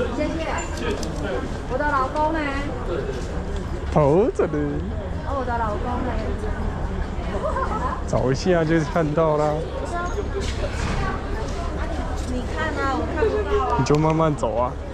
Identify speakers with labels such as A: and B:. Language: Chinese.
A: 谢谢。我的老公呢？
B: 跑着呢。
A: 哦，我的老公呢？
B: 找一下就看到啦。
A: 你看啊，我看不到啊。
B: 你就慢慢走啊。